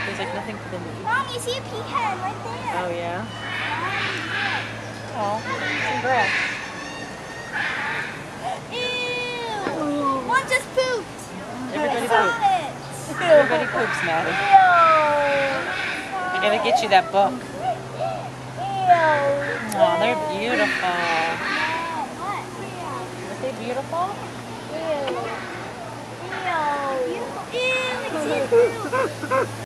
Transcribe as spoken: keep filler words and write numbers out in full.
There's like nothing for them to eat. Mom, you see a peahen right there. Oh yeah? Oh, some grass. Ew! One just pooped. Everybody I saw poops. it. Everybody poops, Maddie. Ew. I gotta get you that book. Ew. Oh, they're beautiful. What? Aren't they beautiful? Ew. Ew. Ew. Ew. It's in.